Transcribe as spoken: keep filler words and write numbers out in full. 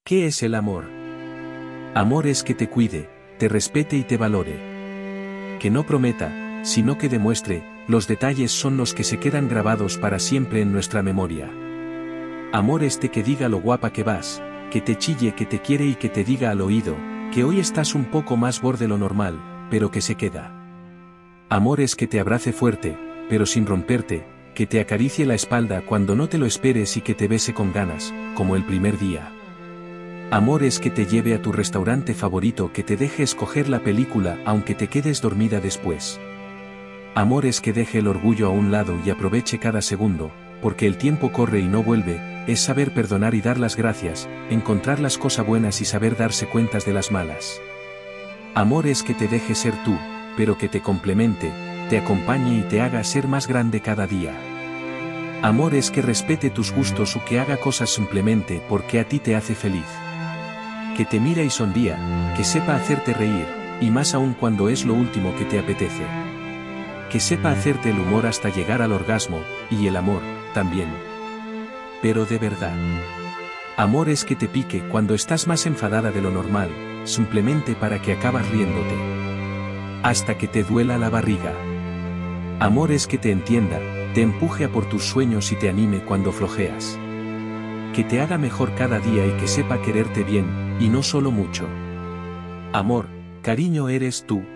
¿Qué es el amor? Amor es que te cuide, te respete y te valore. Que no prometa, sino que demuestre, los detalles son los que se quedan grabados para siempre en nuestra memoria. Amor este que diga lo guapa que vas, que te chille, que te quiere y que te diga al oído, que hoy estás un poco más gordo de lo normal, pero que se queda. Amor es que te abrace fuerte, pero sin romperte, que te acaricie la espalda cuando no te lo esperes y que te bese con ganas, como el primer día. Amor es que te lleve a tu restaurante favorito, que te deje escoger la película aunque te quedes dormida después. Amor es que deje el orgullo a un lado y aproveche cada segundo, porque el tiempo corre y no vuelve, es saber perdonar y dar las gracias, encontrar las cosas buenas y saber darse cuentas de las malas. Amor es que te deje ser tú, pero que te complemente, te acompañe y te haga ser más grande cada día. Amor es que respete tus gustos o que haga cosas simplemente porque a ti te hace feliz. Que te mira y sonría, que sepa hacerte reír, y más aún cuando es lo último que te apetece. Que sepa hacerte el humor hasta llegar al orgasmo, y el amor, también. Pero de verdad. Amor es que te pique cuando estás más enfadada de lo normal, simplemente para que acabas riéndote. Hasta que te duela la barriga. Amor es que te entienda, te empuje a por tus sueños y te anime cuando flojeas. Que te haga mejor cada día y que sepa quererte bien, y no solo mucho. Amor, cariño eres tú.